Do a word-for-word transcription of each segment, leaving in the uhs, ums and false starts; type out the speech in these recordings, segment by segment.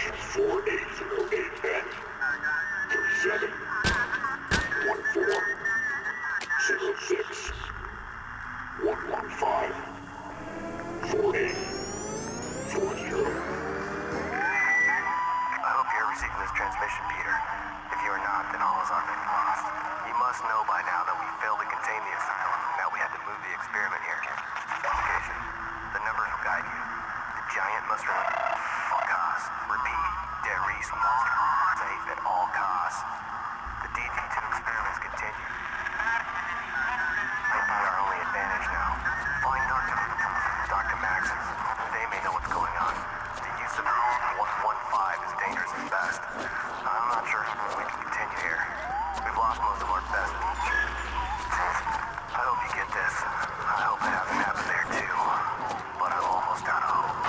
four eight zero eight N. thirty-seven. one four. zero six. one one five. four eight. four zero. I hope you're receiving this transmission, Peter. If you are not, then all is already lost. You must know by now that we failed to contain the Asylum, and that we had to move the experiment here. Location. The numbers will guide you. The giant must remain. All costs. Repeat. De Riese must remain safe at all costs. The D G two experiments continue. Might be our only advantage now. Find Doctor Doctor Maxus. They may know what's going on. The use of one one five is dangerous at best. I'm not sure we can continue here. We've lost most of our best. I hope you get this. I hope it hasn't happened there too. But I'm almost out of hope.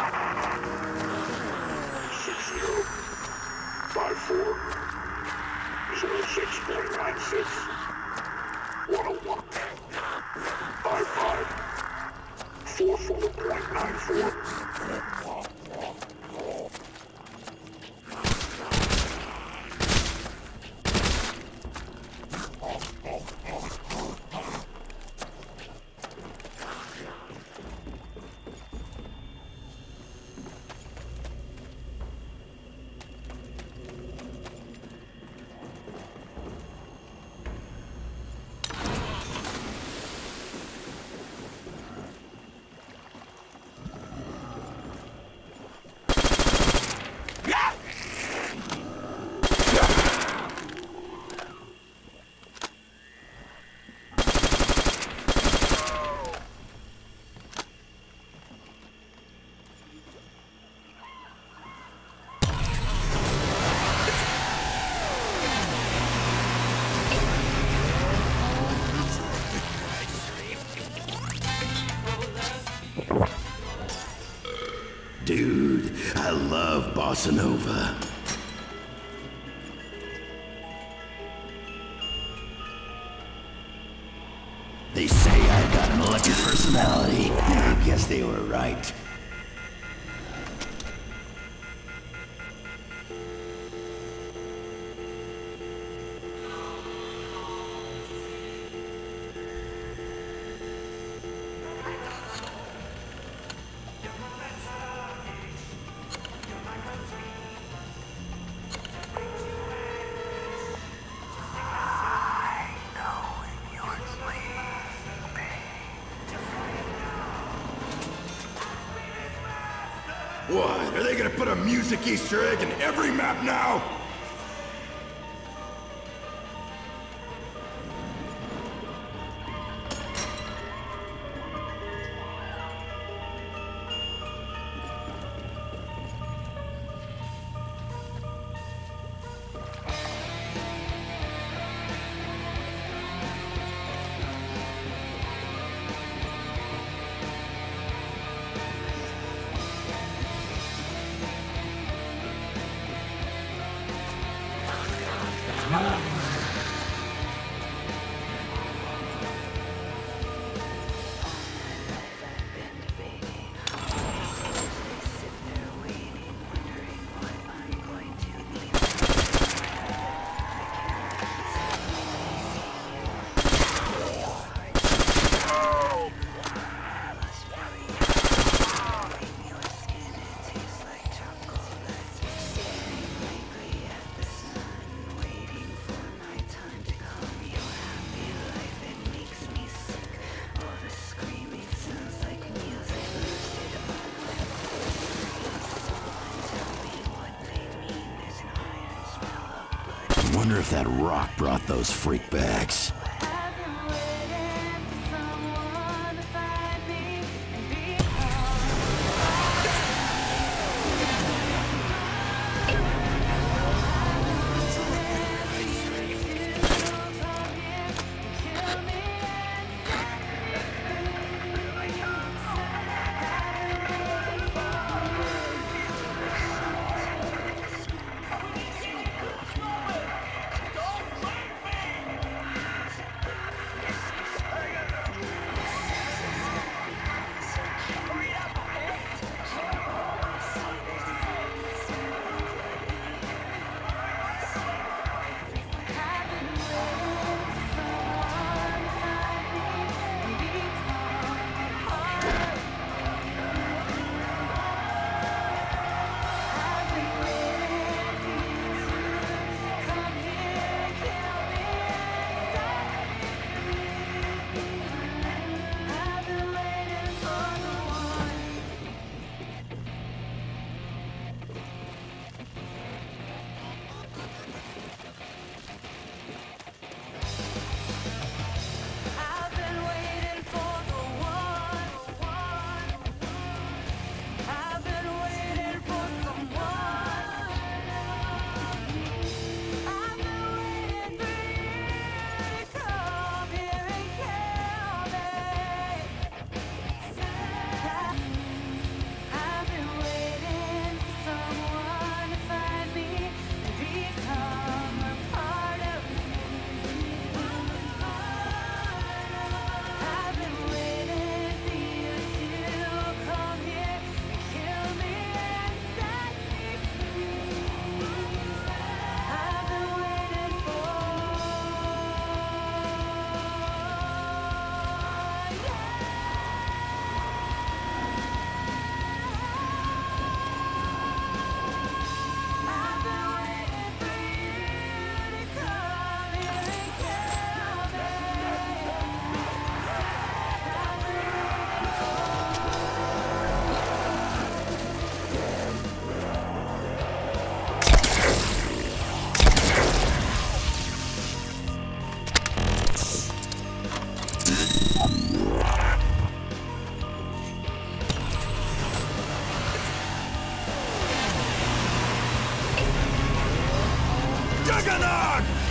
six zero. five four. zero six point nine six. one oh one. five five. four four point nine four. Dude, I love bossa nova. They say I've got an electric personality. I guess they were right. What? Are they gonna put a music Easter egg in every map now? Wonder if that rock brought those freakbacks. going on?